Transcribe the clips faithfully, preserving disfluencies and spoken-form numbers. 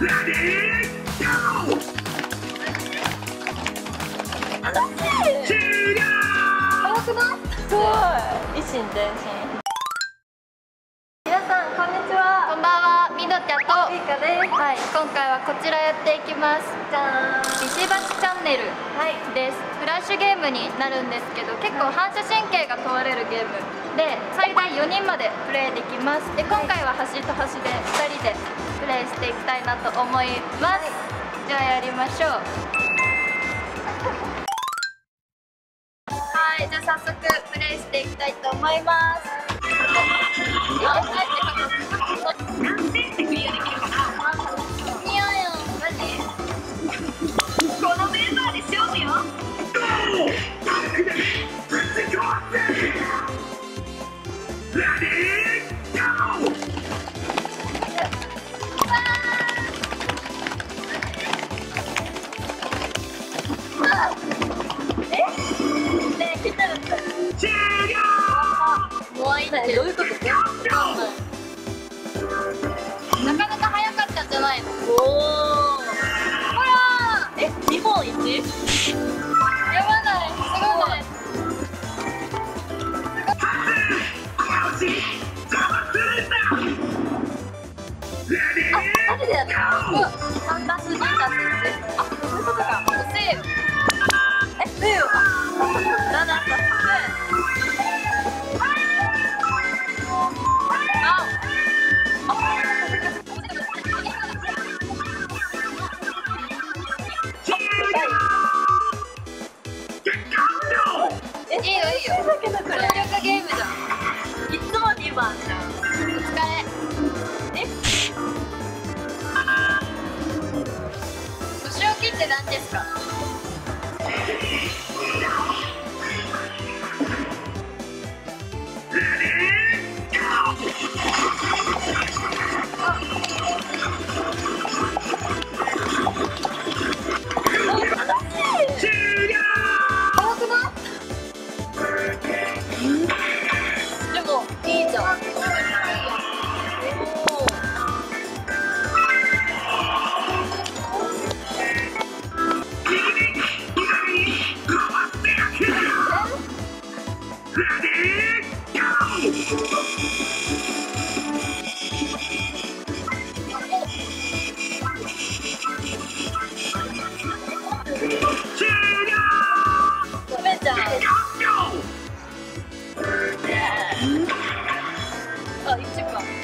早くない？すごい。一心伝心。皆さんこんにちは。 こんばんは、みどちゃといいかです。 はい、今回はこちらやっていきます。 じゃーん。 石橋チャンネルです。フラッシュゲームになるんですけど、結構反射神経が問われるゲームで、最大よにんまでプレイできます。で、今回は端と端でふたりでプレイしていきたいなと思います。じゃあやりましょう。はい、じゃあ早速プレイしていきたいと思います。このメンバーで勝負よ。 どういうこと？ なかなか早かったんじゃないの？ おお。ほらー。え、日本一？ やばない。すごい。 あ、マジでやった。さんたすにたすいち。あ、そういうことか。 うせえよ。 え、せよ。ななたすいいよいいよ。協力ゲームじゃん。 いつもにばんじゃん。 お疲れ。 え？ 腰を切って何ですか？ あ、いちばん。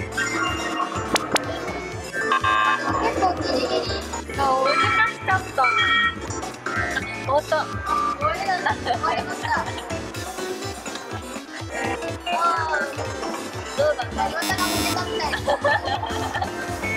結構ギリギリ。 あ、難しかった。終わった。 終わりなんだ。終わりました。 どうだった？ またがってたみたい。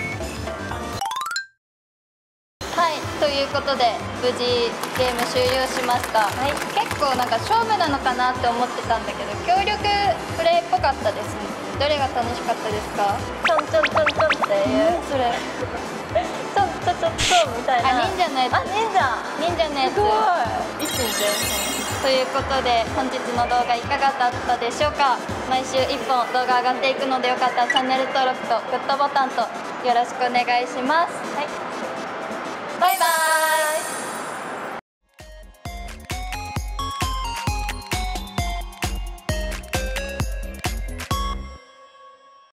はい、ということで無事ゲーム終了しました。はい、結構なんか勝負なのかなって思ってたんだけど、協力プレイっぽかったですね。どれが楽しかったですか？ ちょんちょんちょんちょんっていう。 それ。 ちょんちょちょちょんみたいな。 あ、忍者のやつ。 あ、忍者。 忍者のやつ。 すごい。一心伝心。 ということで本日の動画いかがだったでしょうか。毎週いっぽん動画上がっていくので、よかったらチャンネル登録とグッドボタンとよろしくお願いします。はい、バイバーイ。